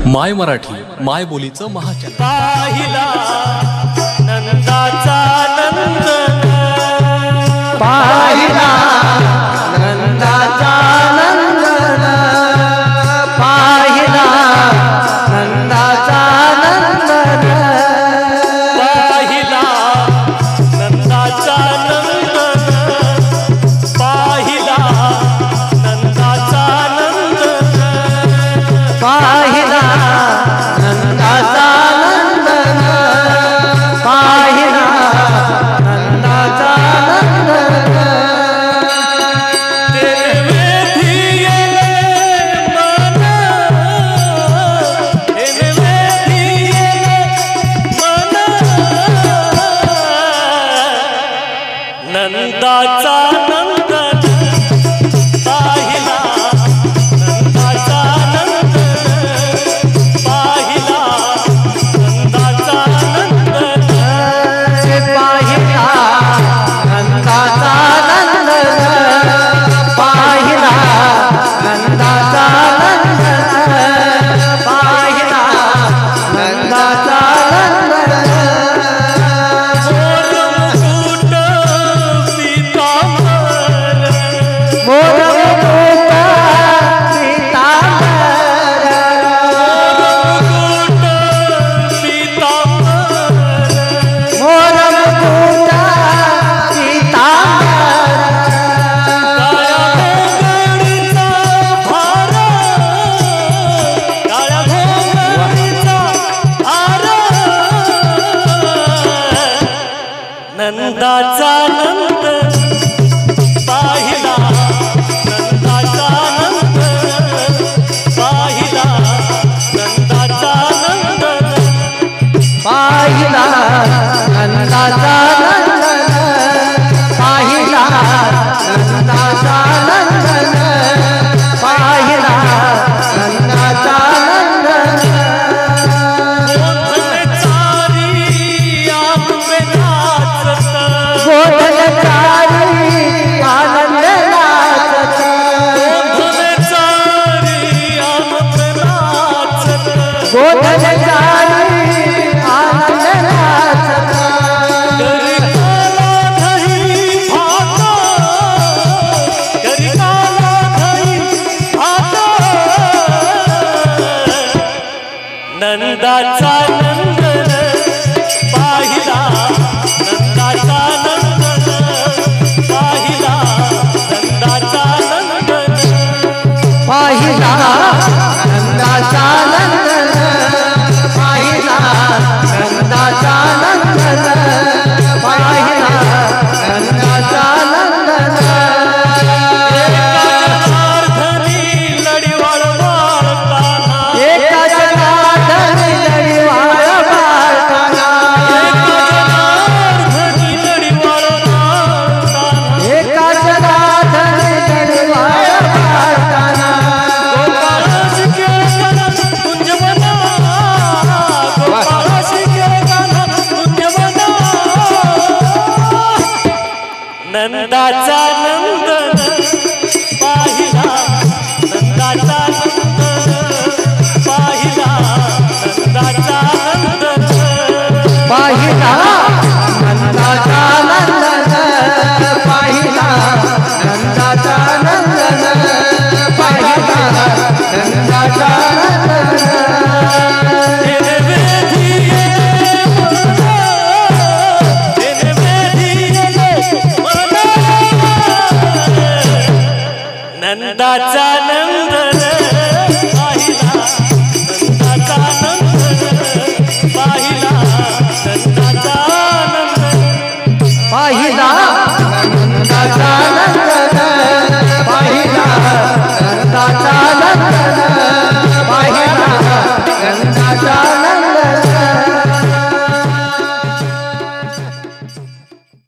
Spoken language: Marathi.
माय मराठी माय बोलीचं महाचॅनल पाहिला नंदाचा नंद पाहिला नंदाचा नंदन पाहिला नंदाचा नंदन पाहिला नंदाचा नंदन पाहिला नंदाचा नंदन पाहिला नंदाचा नंदन पाहिला नंदाचा नंदन नंदाचा नंदन पाहिला नंदाचा नंदन पाहिला नंदाचा नंदन पाहिला नंदाचा नंदन पाहिला नंदाचा नंदन पाहिला नंदाचा नंदन मोर मुकुट पीतांबर मोर मुकुट पीतांबर काळ्या घोंगडीचा भार काळ्या घोंगडीचा भार नंदाचा नंद पाहिला नंदाचा नंद पाहिला नंदाचा नंद पाहिला नंदाचा नंदन पाहिला नंदाचा नंदन पाहिला नंदाचा नंदन गोधन चारी आनंद नाचत गोधन चारी आनंद नाचत गोधन चारी गोधन चारी आनंद नाचत घरी काला दही भात घरी काला दही भात नंदाचा नंदन पाहिला नंदाचा नंदन पाहिला नंदाचा नंदन पाहिला नंदाचा नंदन पाहिला नंदाचा नंदन पाहिला नंदाचा नंदन जनार्दनी लढीवाळ वाळताना एका जनार्दनी लढीवाळ वाळताना जनार्दनी लढीवाळ वाळताना एका जनार्दनी लढीवाळ वाळताना गोपाळाशी केळगाणा कुंजवना गोपाळाशी केळगाणा कुंजवना नंदाचा नंदन पाहिला नंदाचा नंदन पाहिला नंदाचा नंदन पाहिला नंदाचा नंदन पाहिला नंदाचा नंदन पाहिला नंदाचा नंदन तेरे वेधिये तेरे वेधिये नंदाचा